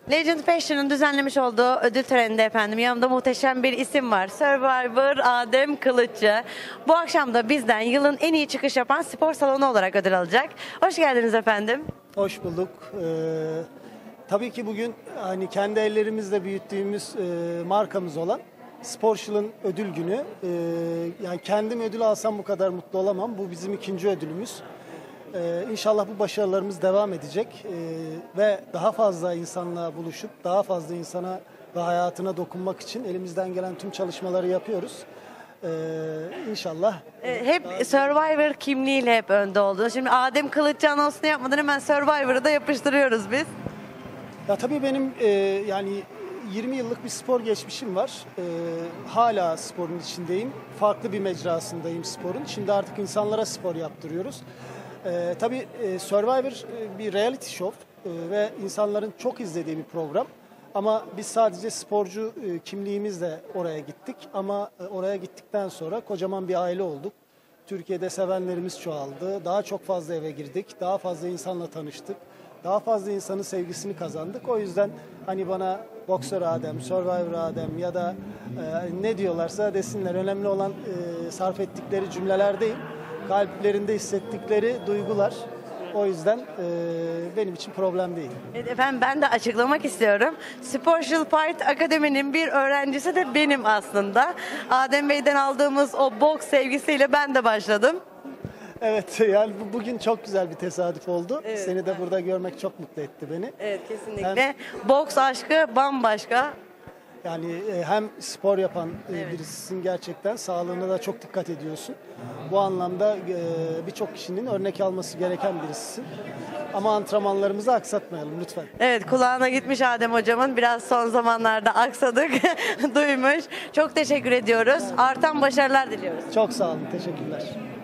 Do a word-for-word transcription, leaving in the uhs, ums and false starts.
Legend Fashion'ın düzenlemiş olduğu ödül töreninde efendim yanımda muhteşem bir isim var. Survivor Adem Kılıççı. Bu akşam da bizden yılın en iyi çıkış yapan spor salonu olarak ödül alacak. Hoş geldiniz efendim. Hoş bulduk. Ee, tabii ki bugün hani kendi ellerimizle büyüttüğümüz e, markamız olan Sporşıl'ın ödül günü. Ee, yani kendim ödül alsam bu kadar mutlu olamam. Bu bizim ikinci ödülümüz. Ee, İnşallah bu başarılarımız devam edecek ee, ve daha fazla insanla buluşup daha fazla insana ve hayatına dokunmak için elimizden gelen tüm çalışmaları yapıyoruz. Ee, İnşallah. Ee, hep Survivor kimliğiyle hep önde oldunuz. Şimdi Adem Kılıççı anonsunu yapmadan hemen Survivor'ı da yapıştırıyoruz biz. Ya tabii benim e, yani yirmi yıllık bir spor geçmişim var. E, hala sporun içindeyim. Farklı bir mecrasındayım sporun. Şimdi artık insanlara spor yaptırıyoruz. E, tabii e, Survivor e, bir reality show e, ve insanların çok izlediği bir program. Ama biz sadece sporcu e, kimliğimizle oraya gittik. Ama e, oraya gittikten sonra kocaman bir aile olduk. Türkiye'de sevenlerimiz çoğaldı. Daha çok fazla eve girdik. Daha fazla insanla tanıştık. Daha fazla insanın sevgisini kazandık. O yüzden hani bana boksör Adem, Survivor Adem ya da e, ne diyorlarsa desinler. Önemli olan e, sarf ettikleri cümleler değil, kalplerinde hissettikleri duygular. O yüzden e, benim için problem değil. Evet efendim, ben de açıklamak istiyorum. Sportial Fight Akademi'nin bir öğrencisi de benim aslında. Adem Bey'den aldığımız o boks sevgisiyle ben de başladım. Evet, yani bu- bugün çok güzel bir tesadüf oldu. Evet, Seni de evet. burada görmek çok mutlu etti beni. Evet, kesinlikle. Boks aşkı bambaşka. Yani e, hem spor yapan e, Evet. birisisin, gerçekten sağlığına da çok dikkat ediyorsun. Bu anlamda e, birçok kişinin örnek alması gereken birisisin. Ama antrenmanlarımızı aksatmayalım lütfen. Evet, kulağına gitmiş Adem hocamın. Biraz son zamanlarda aksadık. Duymuş. Çok teşekkür ediyoruz. Artan başarılar diliyoruz. Çok sağ olun, teşekkürler.